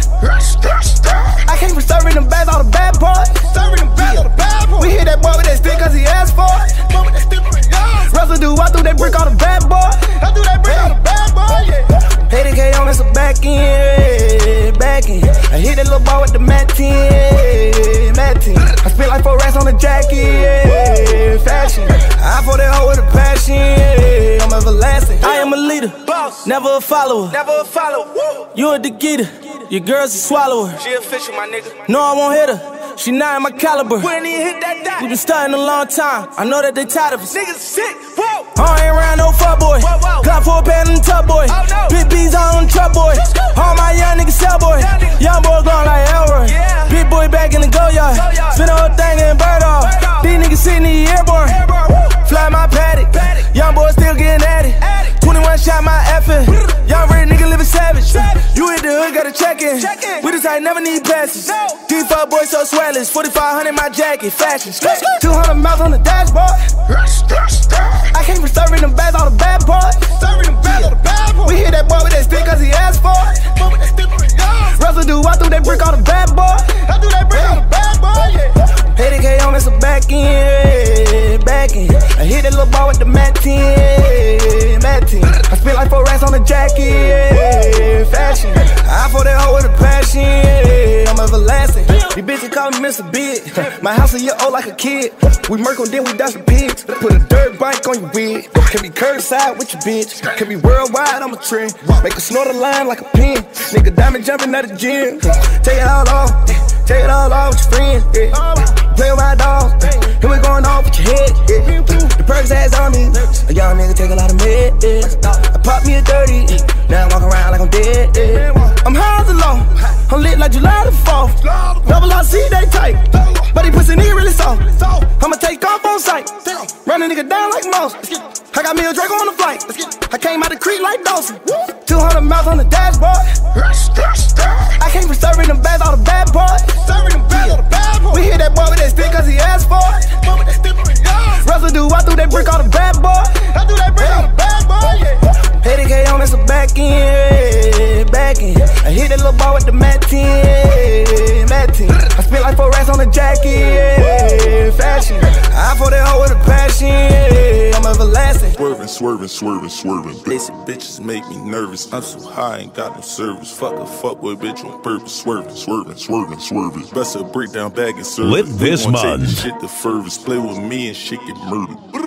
I came from serving them bags, all the bad boys. We hit that boy with that stick cause he asked for it. Residue, I threw that brick on the bad boy. Pay the K on me, so back in. I hit that little ball with the Matt 10. I spent like 4 racks on the jacket, fashion. I pour that hoe with a passion, I'm everlasting. I am a leader, never a follower. You a Digita, your girl's a swallower. She official, my nigga. No, I won't hit her, she not in my caliber. We ain't even hit that dot. We been starting a long time, I know that they tired of us. Niggas sick, whoa. I ain't around no fuck boy. Clock for a pan in the tub boy. Oh, no. Big B's all on the truck boy. All my young niggas sell boy. Young boy going like Elroy. Yeah. Big boy back in the go yard. Spin the whole thing in bird off. These niggas sitting in the airborne. Fly my paddock. Young boy still getting at it. 21 shot my effort. Young red nigga living savage. You hit the hood, gotta check in. We just ain't never need passes. These fuck boys so swellish. 4500 my jacket, fashion. 200 miles on the dashboard. I came from serving them bags, all the bad boys. We hit that boy with that stick cause he asked for it. Residue, I threw that brick on the bad boy. Pay the K on me, so back in. I hit that little ball with the Matt 10. I spent like 4 racks on the jacket, fashion. I pour that hoe with a passion, I'm everlasting. These bitches call me Mr. Big. My house a year old like a kid. We murk on then we dash the pigs. Put a dirt bike on your wig. Can be curbside with your bitch. Can be worldwide, I'm a trend. Make a snort a line like a pin. Nigga diamond jumping at the gym. Take it all off. Take it all off with your friends. Play with my dogs. Here we going off with your head. The perks ass on me. A young nigga take a lot of meds. I pop me a 30. Now I walk around like I'm dead. I'm high as a low. I'm lit like July the 4th. Double RC, they tight. But he pussy nigga really soft. I'ma take off on sight. Run a nigga down like most. I got me a Draco on the flight. I came out the creek like Dawson. 200 miles on the dashboard. I came from serving them bags, all the bad boys. We hit that boy with that stick cause he asked for it. Residue, I threw that brick on the bad boy. Pay the K on me, so back in. I hit that little ball with the Matt 10. I spent like 4 racks on the jacket, fashion. I pour that hoe with a passion, I'm everlasting. Swerving. Basic bitches make me nervous. I'm so high, ain't got no service. Fuck a fuckboy bitch on purpose. Swerving. Bust a breakdown bag and service. Lit this month. Take the shit the furthest. Play with me and shit get murdered.